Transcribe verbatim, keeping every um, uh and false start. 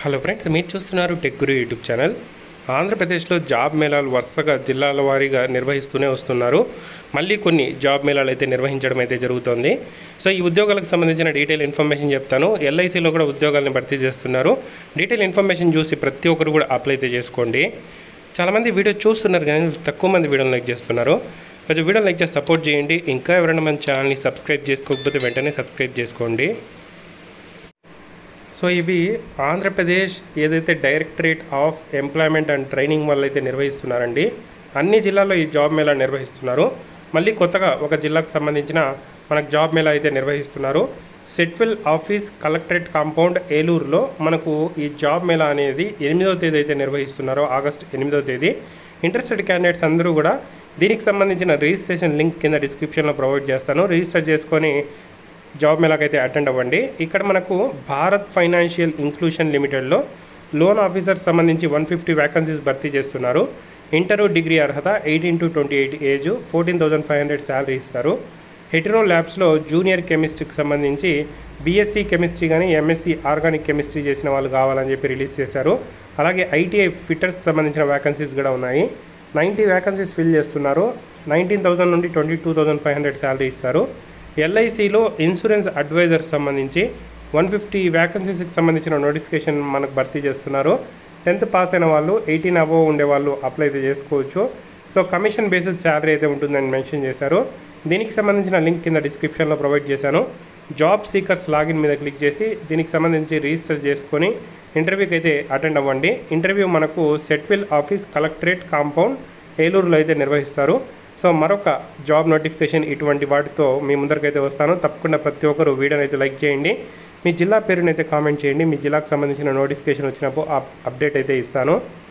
Hello friends, మీరు చూస్తున్నారు Tech Guru YouTube channel. ఆంధ్రప్రదేశ్లో జాబ్ మేళాలు వరుసగా జిల్లాల వారీగా నిర్వహిస్తూనే వస్తున్నారు. మళ్ళీ కొన్ని జాబ్ మేళాలు అయితే నిర్వహించడం అయితే జరుగుతుంది. సో ఈ ఉద్యోగాలకు సంబంధించిన డీటెయిల్ ఇన్ఫర్మేషన్ చెప్తాను. ఎల్ఐసిలో కూడా ఉద్యోగాలను భర్తీ చేస్తున్నారు. డీటెయిల్ ఇన్ఫర్మేషన్ చూసి ప్రతి ఒక్కరు కూడా అప్లై అయితే చేసుకోండి. చాలామంది వీడియో చూస్తున్నారు కానీ తక్కువ మంది వీడియోని లైక్ చేస్తున్నారు. కొంచెం వీడియో లైక్ చేసి సపోర్ట్ చేయండి. ఇంకా ఎవరైనా మన ఛానల్ని సబ్స్క్రైబ్ చేసుకోకపోతే వెంటనే సబ్స్క్రైబ్ చేసుకోండి. సో ఇవి ఆంధ్రప్రదేశ్ ఏదైతే directorate of employment and training వాళ్ళు అయితే నిర్వహిస్తున్నారండి. అన్ని జిల్లాల్లో ఈ జాబ్ మేళా నిర్వహిస్తున్నారు. మళ్ళీ కొత్తగా ఒక జిల్లాకు సంబంధించిన మనకు జాబ్ మేళా అయితే నిర్వహిస్తున్నారు. సెట్వెల్ ఆఫీస్ కలెక్టరేట్ కాంపౌండ్ ఏలూరులో మనకు ఈ జాబ్ మేళా అనేది ఎనిమిదవ తేదీ అయితే నిర్వహిస్తున్నారు. ఆగస్టు ఎనిమిదవ తేదీ. ఇంట్రెస్టెడ్ క్యాండిడేట్స్ అందరూ కూడా దీనికి సంబంధించిన రిజిస్ట్రేషన్ లింక్ కింద డిస్క్రిప్షన్లో ప్రొవైడ్ చేస్తాను. రిజిస్టర్ చేసుకొని జాబ్ మేళాకైతే అటెండ్ అవ్వండి. ఇక్కడ మనకు భారత్ ఫైనాన్షియల్ ఇంక్లూషన్ లిమిటెడ్లో లోన్ ఆఫీసర్ సంబంధించి వన్ ఫిఫ్టీ వ్యాకన్సీస్ భర్తీ చేస్తున్నారు. ఇంటర్ డిగ్రీ అర్హత, eighteen to twenty eight age, fourteen thousand five hundred salary ఇస్తారు. హెటరో ల్యాబ్స్లో జూనియర్ కెమిస్ట్రీకి సంబంధించి బీఎస్సీ కెమిస్ట్రీ కానీ ఎంఎస్సీ ఆర్గానిక్ కెమిస్ట్రీ చేసిన వాళ్ళు కావాలని చెప్పి రిలీజ్ చేశారు. అలాగే ఐటీఐ ఫిట్టర్స్ సంబంధించిన వ్యాకన్సీస్ కూడా ఉన్నాయి. నైంటీ వ్యాకన్సీస్ ఫిల్ చేస్తున్నారు. నైన్టీన్ థౌసండ్ నుండి twenty two thousand five hundred salary ఇస్తారు. ఎల్ఐసిలో ఇన్సూరెన్స్ అడ్వైజర్ సంబంధించి వన్ ఫిఫ్టీ వ్యాకన్సీస్కి సంబంధించిన నోటిఫికేషన్ మనకు భర్తీ చేస్తున్నారు. టెన్త్ పాస్ అయిన వాళ్ళు, ఎయిటీన్ అబోవ్ ఉండే వాళ్ళు అప్లై అయితే చేసుకోవచ్చు. సో కమిషన్ బేసిస్ శాలరీ అయితే ఉంటుందని మెన్షన్ చేశారు. దీనికి సంబంధించిన లింక్ కింద డిస్క్రిప్షన్లో ప్రొవైడ్ చేశాను. జాబ్ సీకర్స్ లాగిన్ మీద క్లిక్ చేసి దీనికి సంబంధించి రిజిస్టర్ చేసుకొని ఇంటర్వ్యూకి అయితే అటెండ్ అవ్వండి. ఇంటర్వ్యూ మనకు సెట్వెల్ ఆఫీస్ కలెక్టరేట్ కాంపౌండ్ ఏలూరులో అయితే నిర్వహిస్తారు. సో మరొక జాబ్ నోటిఫికేషన్ ఇటువంటి వాటితో మీ ముందరికైతే వస్తాను. తప్పకుండా ప్రతి ఒక్కరు వీడియోని అయితే లైక్ చేయండి. మీ జిల్లా పేరునైతే కామెంట్ చేయండి. మీ జిల్లాకు సంబంధించిన నోటిఫికేషన్ వచ్చినప్పుడు అప్డేట్ అయితే ఇస్తాను.